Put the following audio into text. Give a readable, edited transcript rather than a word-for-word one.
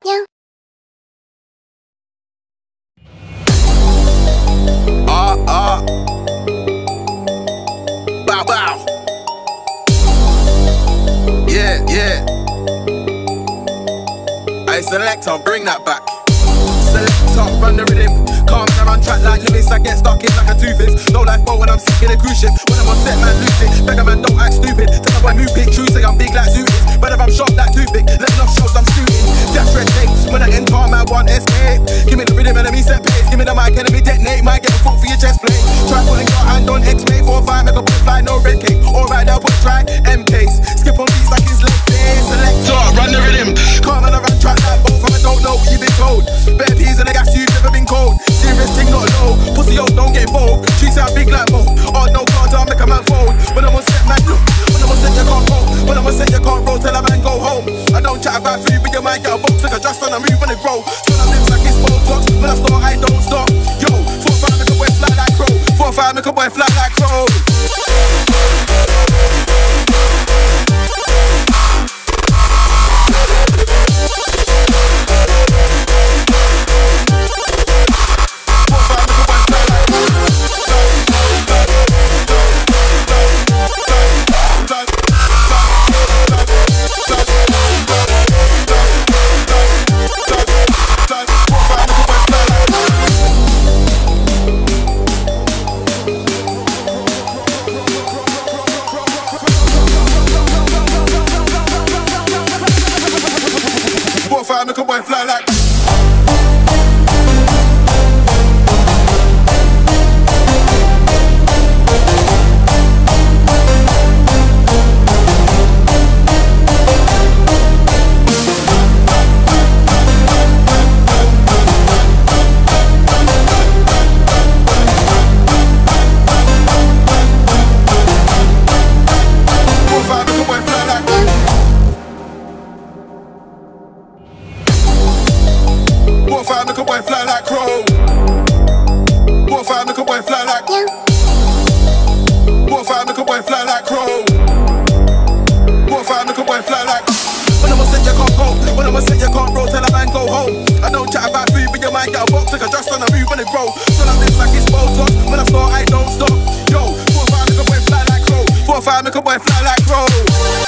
Yeah. Bow bow. Yeah, yeah. I selector, bring that back. Selector, run the rhythm. Calm and I run track like limits. I get stuck in like a toothpick. No lifeboat when I'm sick in a cruise ship. When I'm on set, man, lose it. Beggar man, don't act stupid. Tell my boy move it. True say I'm big like Zooted. But if I'm shot like toothpick, let enough shows I'm shooting. Death red tapes. When I enter, man, one escape. Give me the rhythm, enemy set pace. Give me the mic, enemy detonate. Might get a foot for your chest plate. Try pulling your hand on X-May. 4-5, make a boy fly, no red cape. Alright, that boy try M-case. Skip on beats like his leg day. Selector, run the rhythm. Calm and I run track like both. I don't know what you've been told. Bare peas and I gas, you've never been cold. Serious thing, not low. Pussy, yo, don't get involved. Trees out big like Mo. Oh, no cards, I'll make a man fold. When I'm on set, man, look. When I'm on set, you can't roll. When I'm on set, you can't roll. Tell a man go home. I don't chat about food, but you might get a box. Like a just on a move and it grow. So I lips like it's Botox. When I start, I don't stop. Yo, 4-5, make a boy fly like crow. 4-5, make a boy fly like crow. Make a boy fly like. Make a boy fly like crow. 4-5, make a boy fly like. 4-5, make a boy fly like crow. 4-5, make a boy fly like. When I'm on set, you can't go. When I'm on set, you can't roll. Tell a man go home. I don't chat about food, but you might get a box. Like a just on a move and it grow. So I lips like it's Botox. When I start, I don't stop. Yo, 4-5, make a boy fly like crow. 4-5, make a boy fly like crow.